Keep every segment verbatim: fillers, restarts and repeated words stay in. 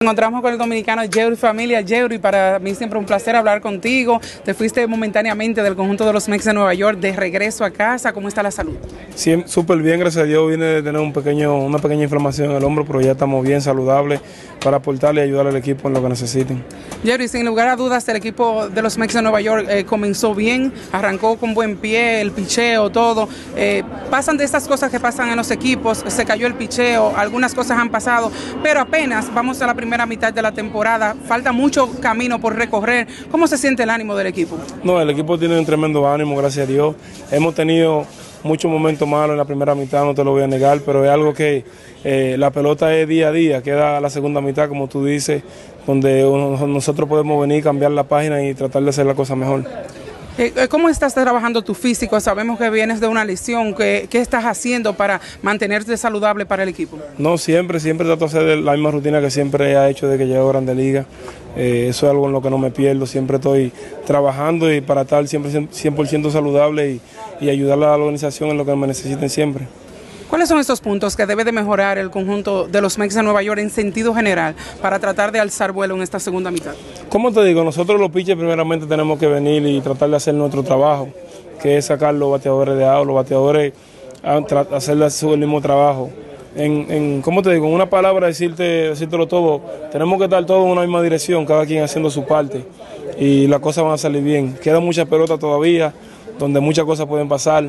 Encontramos con el dominicano Jeury Familia. Jeury, para mí siempre un placer hablar contigo. Te fuiste momentáneamente del conjunto de los Mex de Nueva York de regreso a casa. ¿Cómo está la salud? Sí, súper bien, gracias a Dios. Vine de tener un pequeño, una pequeña inflamación en el hombro, pero ya estamos bien saludables para aportarle y ayudar al equipo en lo que necesiten. Jeury, sin lugar a dudas, el equipo de los Mex de Nueva York eh, comenzó bien, arrancó con buen pie, el picheo, todo. Eh, pasan de estas cosas que pasan en los equipos, se cayó el picheo, algunas cosas han pasado, pero apenas vamos a la primera mitad de la temporada, falta mucho camino por recorrer. ¿Cómo se siente el ánimo del equipo? No, el equipo tiene un tremendo ánimo, gracias a Dios. Hemos tenido muchos momentos malos en la primera mitad, no te lo voy a negar, pero es algo que eh, la pelota es día a día, queda la segunda mitad, como tú dices, donde uno, nosotros podemos venir, cambiar la página y tratar de hacer la cosa mejor. ¿Cómo estás trabajando tu físico? Sabemos que vienes de una lesión. ¿Qué, qué estás haciendo para mantenerte saludable para el equipo? No, siempre, siempre trato de hacer la misma rutina que siempre he hecho desde que llego a Grandes Ligas. Eh, eso es algo en lo que no me pierdo. Siempre estoy trabajando y para estar siempre cien por ciento saludable y, y ayudar a la organización en lo que me necesiten siempre. ¿Cuáles son estos puntos que debe de mejorar el conjunto de los Mex de Nueva York en sentido general para tratar de alzar vuelo en esta segunda mitad? Como te digo, nosotros los pitchers primeramente tenemos que venir y tratar de hacer nuestro trabajo, que es sacar los bateadores de out, los bateadores a hacer el mismo trabajo. En, en, ¿cómo te digo? En una palabra, decirte, decírtelo todo, tenemos que estar todos en una misma dirección, cada quien haciendo su parte y las cosas van a salir bien. Queda mucha pelota todavía, donde muchas cosas pueden pasar.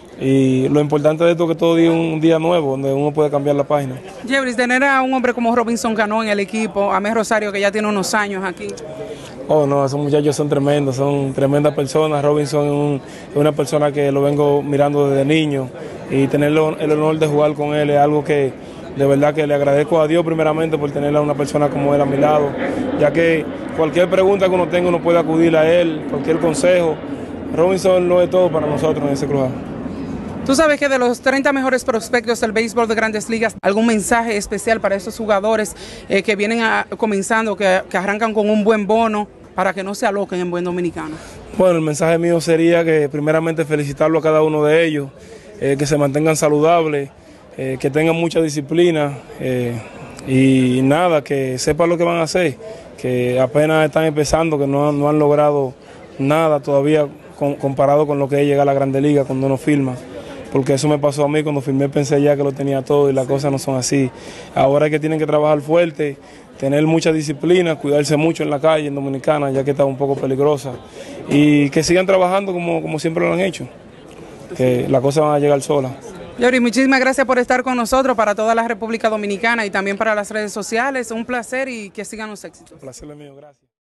Y lo importante de esto es que todo día es un día nuevo, donde uno puede cambiar la página. Jeury, tener a un hombre como Robinson Cano en el equipo, a Mel Rosario, que ya tiene unos años aquí. Oh, no, esos muchachos son tremendos, son tremendas personas. Robinson es, un, es una persona que lo vengo mirando desde niño y tener el honor de jugar con él es algo que de verdad que le agradezco a Dios primeramente por tener a una persona como él a mi lado, ya que cualquier pregunta que uno tenga uno puede acudir a él, cualquier consejo. Robinson lo es todo para nosotros en ese club. Tú sabes que de los treinta mejores prospectos del béisbol de Grandes Ligas, ¿algún mensaje especial para esos jugadores eh, que vienen a, comenzando, que, que arrancan con un buen bono para que no se aloquen en buen dominicano? Bueno, el mensaje mío sería que primeramente felicitarlo a cada uno de ellos, eh, que se mantengan saludables, eh, que tengan mucha disciplina eh, y nada, que sepan lo que van a hacer, que apenas están empezando, que no, no han logrado nada todavía con, comparado con lo que es llegar a la Grandes Ligas cuando uno firma. Porque eso me pasó a mí, cuando firmé pensé ya que lo tenía todo y las cosas no son así. Ahora es que tienen que trabajar fuerte, tener mucha disciplina, cuidarse mucho en la calle, en Dominicana, ya que está un poco peligrosa. Y que sigan trabajando como, como siempre lo han hecho, que las cosas van a llegar solas. Jeury, muchísimas gracias por estar con nosotros, para toda la República Dominicana y también para las redes sociales. Un placer y que sigan los éxitos. Un placer es mío, gracias.